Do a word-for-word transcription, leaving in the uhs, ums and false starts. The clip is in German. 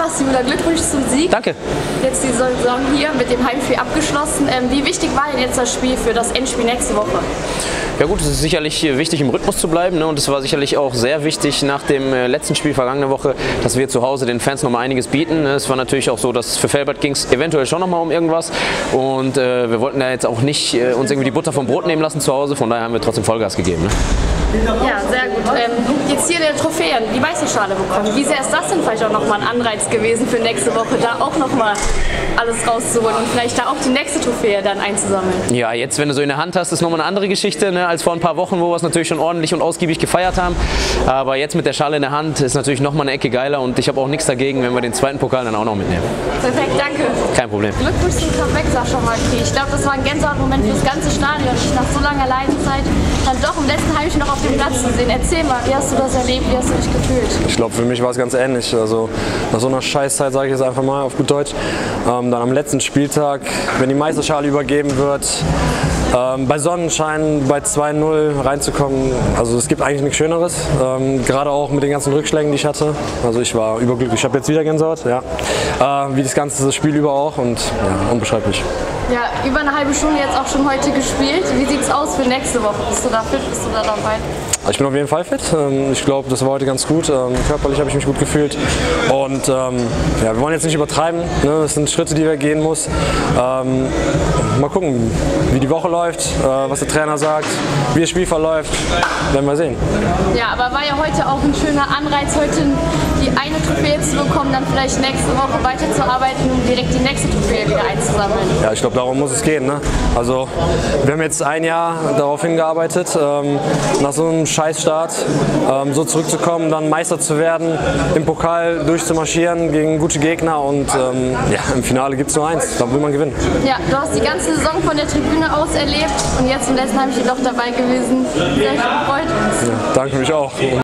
Basti Müller, Glückwunsch zum Sieg. Danke. Jetzt die Saison hier mit dem Heimspiel abgeschlossen. Ähm, wie wichtig war denn jetzt das Spiel für das Endspiel nächste Woche? Ja gut, es ist sicherlich wichtig, im Rhythmus zu bleiben, ne? Und es war sicherlich auch sehr wichtig nach dem äh, letzten Spiel vergangene Woche, dass wir zu Hause den Fans noch mal einiges bieten. Es war natürlich auch so, dass für Felbert ging es eventuell schon noch mal um irgendwas und äh, wir wollten da jetzt auch nicht äh, uns irgendwie die Butter vom Brot nehmen lassen zu Hause, von daher haben wir trotzdem Vollgas gegeben. Ne? Ja, sehr gut. Ähm, jetzt hier der Trophäen, die Meisterschale bekommen. Wie sehr ist das denn vielleicht auch nochmal ein Anreiz gewesen für nächste Woche, da auch nochmal alles rauszuholen und vielleicht da auch die nächste Trophäe dann einzusammeln? Ja, jetzt, wenn du so in der Hand hast, ist nochmal eine andere Geschichte, ne, als vor ein paar Wochen, wo wir es natürlich schon ordentlich und ausgiebig gefeiert haben. Aber jetzt mit der Schale in der Hand ist natürlich nochmal eine Ecke geiler und ich habe auch nichts dagegen, wenn wir den zweiten Pokal dann auch noch mitnehmen. Perfekt, danke. Kein Problem. Glückwunsch zum Comeback, Sascha Marquet. Ich glaube, das war ein Gänsehautmoment für das ganze Stadion, dich nach so langer Leidenzeit dann doch im letzten Heimspiel noch auf dem Platz zu sehen. Erzähl mal, wie hast du das erlebt, wie hast du dich gefühlt? Ich glaube, für mich war es ganz ähnlich. Also nach so einer Scheißzeit, sage ich jetzt einfach mal auf gut Deutsch, ähm, dann am letzten Spieltag, wenn die Meisterschale übergeben wird, ähm, bei Sonnenschein bei zwei null reinzukommen, also es gibt eigentlich nichts Schöneres, ähm, gerade auch mit den ganzen Rückschlägen, die ich hatte. Also ich war überglücklich. Ich habe jetzt wieder Gänsehaut, ja. Äh, wie das ganze Spiel über auch und ja, unbeschreiblich. Ja, über eine halbe Stunde jetzt auch schon heute gespielt. Wie sieht es aus für nächste Woche? Bist du da fit? Bist du da dabei? Ich bin auf jeden Fall fit. Ich glaube, das war heute ganz gut. Körperlich habe ich mich gut gefühlt. Und ähm, ja, wir wollen jetzt nicht übertreiben. Ne? Das sind Schritte, die wir gehen muss. Ähm, mal gucken, wie die Woche läuft, äh, was der Trainer sagt, wie das Spiel verläuft. Werden wir sehen. Ja, aber war ja heute auch ein schöner Anreiz, heute die eine Trophäe zu bekommen, dann vielleicht nächste Woche weiterzuarbeiten und direkt die nächste Trophäe wieder einzusammeln. Ja, ich glaube, darum muss es gehen. Ne? Also, wir haben jetzt ein Jahr darauf hingearbeitet, ähm, nach so einem Scheißstart ähm, so zurückzukommen, dann Meister zu werden, im Pokal durchzumarschieren gegen gute Gegner und ähm, ja, im Finale gibt es nur eins, da will man gewinnen. Ja, du hast die ganze Saison von der Tribüne aus erlebt und jetzt im letzten Heimspiel doch dabei gewesen. Sehr gefreut uns. Ja, danke mich auch.